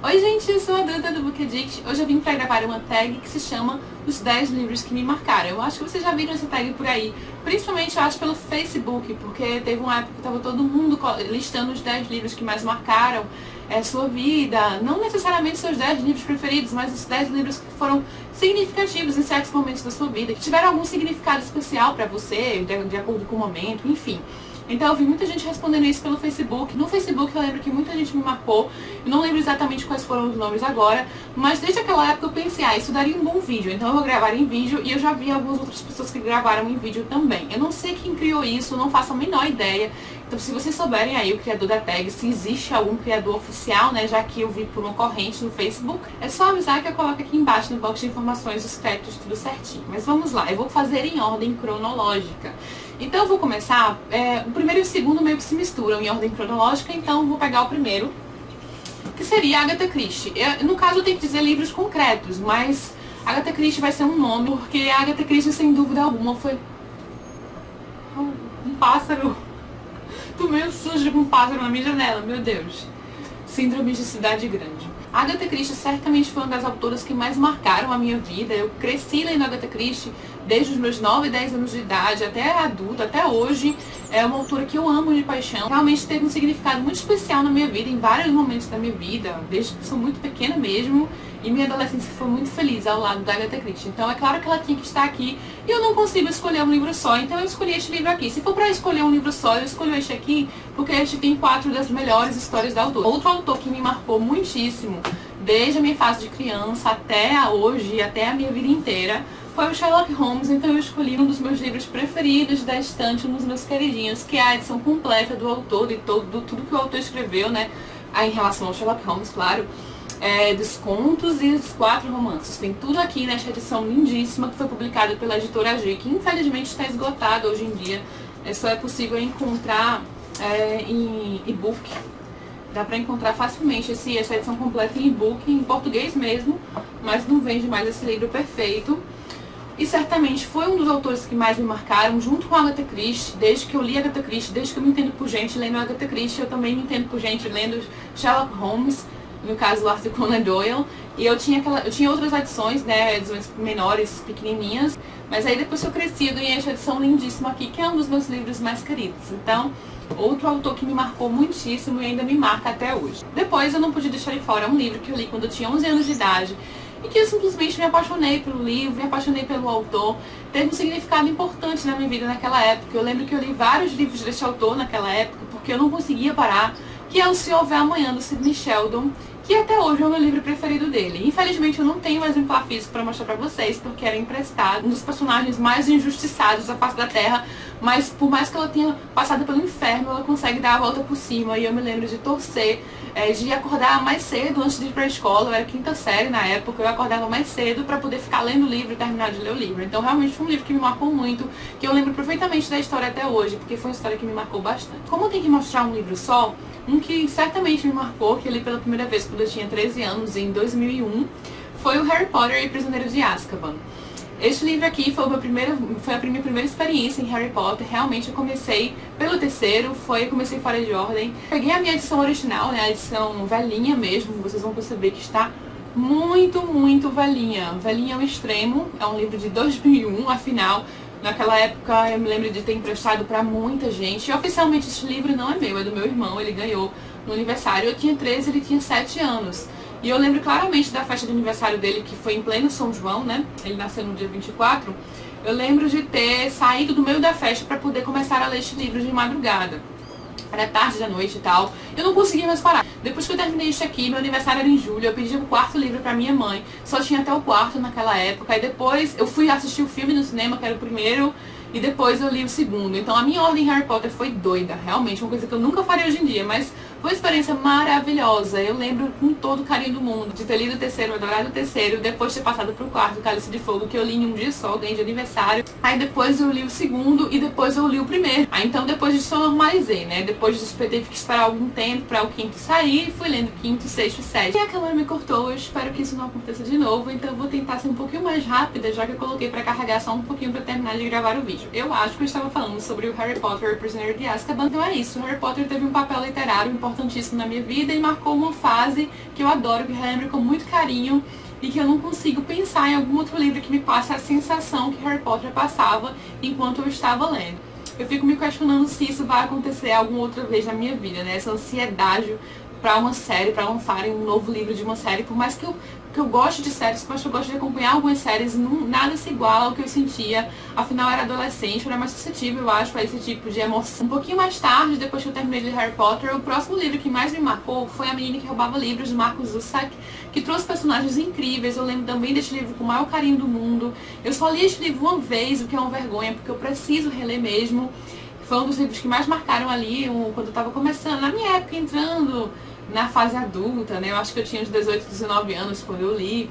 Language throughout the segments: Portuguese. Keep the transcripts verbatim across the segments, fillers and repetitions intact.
Oi gente, eu sou a Duda do Book Addict. Hoje eu vim pra gravar uma tag que se chama Os dez livros que me marcaram. Eu acho que vocês já viram essa tag por aí, principalmente eu acho pelo Facebook, porque teve uma época que tava todo mundo listando os dez livros que mais marcaram é, sua vida. Não necessariamente seus dez livros preferidos, mas os dez livros que foram significativos em certos momentos da sua vida, que tiveram algum significado especial pra você, de, de acordo com o momento, enfim. Então eu vi muita gente respondendo isso pelo Facebook. No Facebook eu lembro que muita gente me marcou. Eu não lembro exatamente quais foram os nomes agora, mas desde aquela época eu pensei, ah, isso daria um bom vídeo, então eu vou gravar em vídeo. E eu já vi algumas outras pessoas que gravaram em vídeo também. Eu não sei quem criou isso, não faço a menor ideia. Então se vocês souberem aí o criador da tag, se existe algum criador oficial, né, já que eu vi por uma corrente no Facebook, é só avisar que eu coloco aqui embaixo no box de informações os créditos, tudo certinho. Mas vamos lá, eu vou fazer em ordem cronológica. Então eu vou começar, é, o primeiro e o segundo meio que se misturam em ordem cronológica, então vou pegar o primeiro, que seria Agatha Christie. Eu, no caso eu tenho que dizer livros concretos, mas Agatha Christie vai ser um nome, porque Agatha Christie sem dúvida alguma foi um pássaro, tô meio sujo com um pássaro na minha janela, meu Deus. Síndrome de cidade grande. Agatha Christie certamente foi uma das autoras que mais marcaram a minha vida. Eu cresci lendo Agatha Christie desde os meus nove, dez anos de idade até adulta, até hoje. É uma autora que eu amo de paixão. Realmente teve um significado muito especial na minha vida, em vários momentos da minha vida, desde que sou muito pequena mesmo. E minha adolescência foi muito feliz ao lado da Agatha Christie. Então é claro que ela tinha que estar aqui. E eu não consigo escolher um livro só, então eu escolhi este livro aqui. Se for pra escolher um livro só, eu escolho este aqui, porque este tem quatro das melhores histórias da autora. Outro autor que me marcou muitíssimo, desde a minha fase de criança até a hoje, até a minha vida inteira, foi o Sherlock Holmes. Então eu escolhi um dos meus livros preferidos da estante, um dos meus queridinhos, que é a edição completa do autor, de todo, tudo que o autor escreveu, né, em relação ao Sherlock Holmes, claro. É, dos contos e dos quatro romances. Tem tudo aqui nesta edição lindíssima que foi publicada pela editora G, que infelizmente está esgotada hoje em dia. É, só é possível encontrar é, em e-book. Dá pra encontrar facilmente esse, essa edição completa em e-book, em português mesmo, mas não vende mais esse livro perfeito. E certamente foi um dos autores que mais me marcaram, junto com a Agatha Christie. Desde que eu li Agatha Christie, desde que eu me entendo por gente lendo Agatha Christie, eu também me entendo por gente lendo Sherlock Holmes, no caso o Arthur Conan Doyle. E eu tinha, aquela, eu tinha outras edições, né, edições menores, pequenininhas, mas aí depois que eu cresci eu ganhei essa edição lindíssima aqui, que é um dos meus livros mais queridos. Então, outro autor que me marcou muitíssimo e ainda me marca até hoje. Depois eu não podia deixar de fora um livro que eu li quando eu tinha onze anos de idade, e que eu simplesmente me apaixonei pelo livro, me apaixonei pelo autor. Teve um significado importante na minha vida naquela época. Eu lembro que eu li vários livros desse autor naquela época, porque eu não conseguia parar, que é o Se Houver Amanhã, do Sidney Sheldon, que até hoje é o meu livro preferido dele. Infelizmente eu não tenho um exemplar físico pra mostrar pra vocês, porque era emprestado, um dos personagens mais injustiçados da face da Terra, mas por mais que ela tenha passado pelo inferno, ela consegue dar a volta por cima. E eu me lembro de torcer, é, de acordar mais cedo antes de ir pra escola. Eu era quinta série na época, eu acordava mais cedo pra poder ficar lendo o livro e terminar de ler o livro. Então realmente foi um livro que me marcou muito, que eu lembro perfeitamente da história até hoje, porque foi uma história que me marcou bastante. Como eu tenho que mostrar um livro só, um que certamente me marcou, que eu li pela primeira vez quando eu tinha treze anos, em dois mil e um, foi o Harry Potter e Prisioneiro de Azkaban. Este livro aqui foi, o meu primeiro, foi a minha primeira experiência em Harry Potter. Realmente eu comecei pelo terceiro, foi, eu comecei fora de ordem. Peguei a minha edição original, né, a edição velhinha mesmo, vocês vão perceber que está muito, muito velhinha. Velhinha ao extremo, é um livro de dois mil e um, afinal, naquela época eu me lembro de ter emprestado pra muita gente. E oficialmente este livro não é meu, é do meu irmão, ele ganhou no aniversário. Eu tinha treze, ele tinha sete anos. E eu lembro claramente da festa de aniversário dele, que foi em pleno São João, né? Ele nasceu no dia vinte e quatro. Eu lembro de ter saído do meio da festa pra poder começar a ler este livro de madrugada. Era tarde da noite e tal. Eu não conseguia mais parar. Depois que eu terminei isso aqui, meu aniversário era em julho, eu pedi o quarto livro pra minha mãe. Só tinha até o quarto naquela época. E depois eu fui assistir o filme no cinema, que era o primeiro, e depois eu li o segundo. Então a minha ordem em Harry Potter foi doida. Realmente, uma coisa que eu nunca faria hoje em dia, mas foi uma experiência maravilhosa. Eu lembro com todo o carinho do mundo de ter lido o terceiro, adorado o terceiro, depois ter passado pro quarto, Cálice de Fogo, que eu li em um dia só, ganhei de aniversário. Aí depois eu li o segundo e depois eu li o primeiro. Aí então depois disso eu normalizei, né? Depois disso eu teve que esperar algum tempo pra o quinto sair, fui lendo o quinto, sexto e sétimo. E a câmera me cortou, eu espero que isso não aconteça de novo, então eu vou tentar ser um pouquinho mais rápida, já que eu coloquei pra carregar só um pouquinho pra terminar de gravar o vídeo. Eu acho que eu estava falando sobre o Harry Potter e o Prisioneiro de Azkaban. Então é isso, o Harry Potter teve um papel literário importante importantíssimo na minha vida e marcou uma fase que eu adoro, que eu relembro com muito carinho e que eu não consigo pensar em algum outro livro que me passe a sensação que Harry Potter passava enquanto eu estava lendo. Eu fico me questionando se isso vai acontecer alguma outra vez na minha vida, né? Essa ansiedade pra uma série, pra lançarem um novo livro de uma série, por mais que eu, que eu goste de séries, por mais que eu goste de acompanhar algumas séries, não, nada se iguala ao que eu sentia. Afinal, eu era adolescente, eu era mais suscetível, eu acho, pra esse tipo de emoção. Um pouquinho mais tarde, depois que eu terminei de Harry Potter, o próximo livro que mais me marcou foi A Menina que Roubava Livros, de Marcus Zusak, que trouxe personagens incríveis. Eu lembro também deste livro com o maior carinho do mundo. Eu só li este livro uma vez, o que é uma vergonha, porque eu preciso reler mesmo. Foi um dos livros que mais marcaram ali, um, quando eu tava começando, na minha época, entrando na fase adulta, né? Eu acho que eu tinha uns dezoito, dezenove anos quando eu li.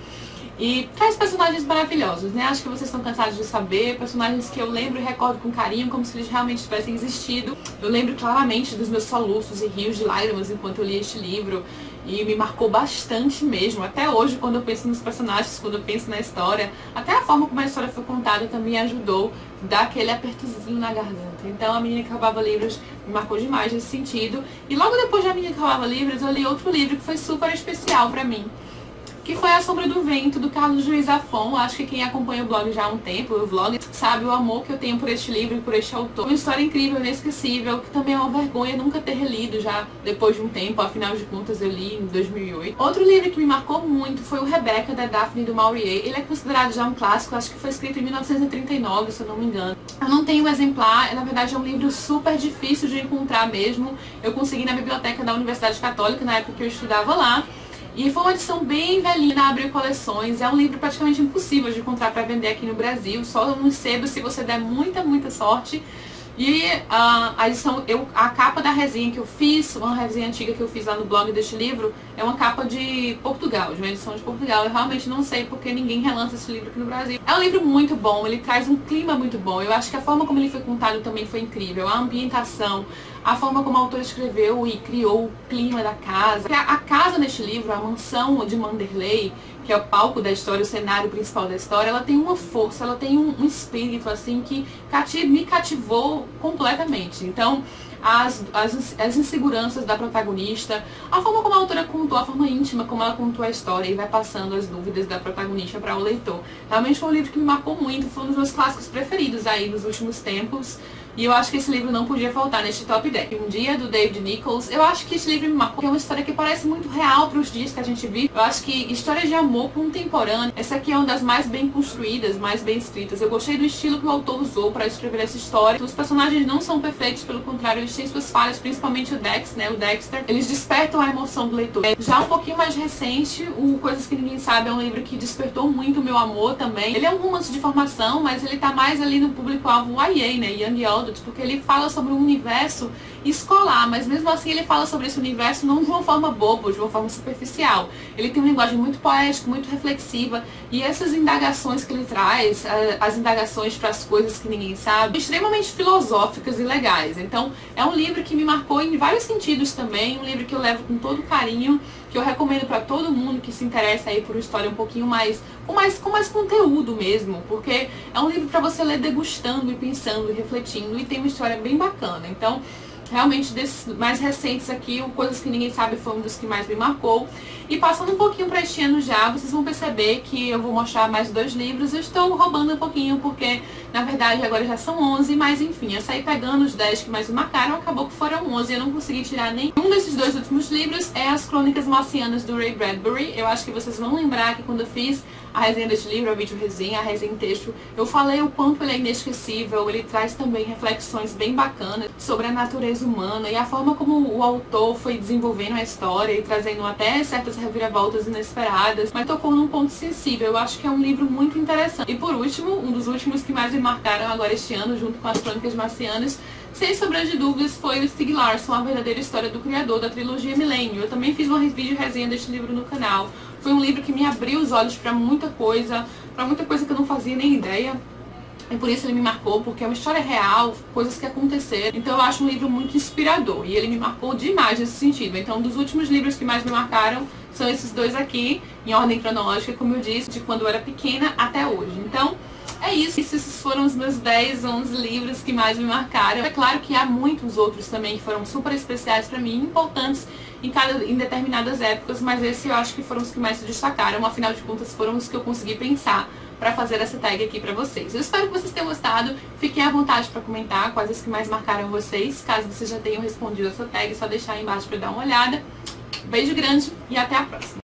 E traz personagens maravilhosos, né? Acho que vocês estão cansados de saber. Personagens que eu lembro e recordo com carinho, como se eles realmente tivessem existido. Eu lembro claramente dos meus soluços e rios de lágrimas enquanto eu li este livro. E me marcou bastante mesmo. Até hoje, quando eu penso nos personagens, quando eu penso na história, até a forma como a história foi contada também ajudou a dar aquele apertozinho na garganta. Então, A Menina que Roubava Livros me marcou demais nesse sentido. E logo depois de A Menina que Roubava Livros, eu li outro livro que foi super especial pra mim, que foi A Sombra do Vento, do Carlos Ruiz Zafón. Acho que quem acompanha o blog já há um tempo, o vlog, sabe o amor que eu tenho por este livro e por este autor. Uma história incrível, inesquecível, que também é uma vergonha nunca ter relido já depois de um tempo, afinal de contas eu li em dois mil e oito. Outro livro que me marcou muito foi o Rebecca, da Daphne du Maurier. Ele é considerado já um clássico, acho que foi escrito em mil novecentos e trinta e nove, se eu não me engano. Eu não tenho um exemplar, na verdade é um livro super difícil de encontrar mesmo. Eu consegui na biblioteca da Universidade Católica, na época que eu estudava lá. E foi uma edição bem velhinha na Abril Coleções. É um livro praticamente impossível de encontrar para vender aqui no Brasil. Só nos sebos se você der muita, muita sorte. E uh, a edição, eu, a capa da resenha que eu fiz, uma resenha antiga que eu fiz lá no blog deste livro, é uma capa de Portugal, de uma edição de Portugal. Eu realmente não sei porque ninguém relança esse livro aqui no Brasil. É um livro muito bom, ele traz um clima muito bom. Eu acho que a forma como ele foi contado também foi incrível. A ambientação, a forma como a autora escreveu e criou o clima da casa. A casa neste livro, a mansão de Manderley, que é o palco da história, o cenário principal da história, ela tem uma força, ela tem um, um espírito assim que cativ me cativou completamente. Então, as, as, as inseguranças da protagonista, a forma como a autora contou, a forma íntima como ela contou a história e vai passando as dúvidas da protagonista para o leitor. Realmente foi um livro que me marcou muito, foi um dos meus clássicos preferidos aí nos últimos tempos. E eu acho que esse livro não podia faltar neste top dez. Um Dia, do David Nichols. Eu acho que esse livro me marcou, porque é uma história que parece muito real para os dias que a gente vive. Eu acho que histórias de amor contemporâneo, essa aqui é uma das mais bem construídas, mais bem escritas. Eu gostei do estilo que o autor usou para escrever essa história. Os personagens não são perfeitos, pelo contrário, eles têm suas falhas, principalmente o Dex, né, o Dexter. Eles despertam a emoção do leitor. Já um pouquinho mais recente, o Coisas que Ninguém Sabe é um livro que despertou muito o meu amor também. Ele é um romance de formação, mas ele tá mais ali no público-alvo Y A, né, Young Adult, porque ele fala sobre um universo escolar, mas mesmo assim ele fala sobre esse universo não de uma forma boba, de uma forma superficial. Ele tem uma linguagem muito poética, muito reflexiva, e essas indagações que ele traz, as indagações para as coisas que ninguém sabe, extremamente filosóficas e legais. Então é um livro que me marcou em vários sentidos também, um livro que eu levo com todo carinho, que eu recomendo para todo mundo que se interessa aí por uma história um pouquinho mais com, mais, com mais conteúdo mesmo, porque é um livro para você ler degustando e pensando e refletindo, e tem uma história bem bacana. Então, realmente, desses mais recentes aqui, o Coisas que Ninguém Sabe foi um dos que mais me marcou. E passando um pouquinho para este ano já, vocês vão perceber que eu vou mostrar mais dois livros. Eu estou roubando um pouquinho, porque na verdade agora já são onze, mas enfim, eu saí pegando os dez que mais me marcaram, acabou que foram onze, eu não consegui tirar nenhum. Um desses dois últimos livros é As Crônicas Marcianas, do Ray Bradbury. Eu acho que vocês vão lembrar que quando eu fiz a resenha deste livro, a vídeo resenha, a resenha em texto, eu falei o quanto ele é inesquecível. Ele traz também reflexões bem bacanas sobre a natureza humana e a forma como o autor foi desenvolvendo a história e trazendo até certas reviravoltas inesperadas, mas tocou num ponto sensível. Eu acho que é um livro muito interessante. E por último, um dos últimos que mais me marcaram agora este ano, junto com As Crônicas Marcianas, sem sombra de dúvidas, foi o Stieg Larsson, a verdadeira história do criador da trilogia Milênio. Eu também fiz uma vídeo resenha deste livro no canal. Foi um livro que me abriu os olhos para muita coisa, para muita coisa que eu não fazia nem ideia. E por isso ele me marcou, porque é uma história real, coisas que aconteceram. Então eu acho um livro muito inspirador, e ele me marcou demais nesse sentido. Então, um dos últimos livros que mais me marcaram são esses dois aqui, em ordem cronológica, como eu disse, de quando eu era pequena até hoje. Então, É isso, esses foram os meus dez, onze livros que mais me marcaram. É claro que há muitos outros também que foram super especiais pra mim, importantes em, cada, em determinadas épocas, mas esses eu acho que foram os que mais se destacaram, afinal de contas foram os que eu consegui pensar para fazer essa tag aqui pra vocês. Eu espero que vocês tenham gostado, fiquem à vontade para comentar quais os que mais marcaram vocês. Caso vocês já tenham respondido essa tag, é só deixar aí embaixo para dar uma olhada. Beijo grande e até a próxima!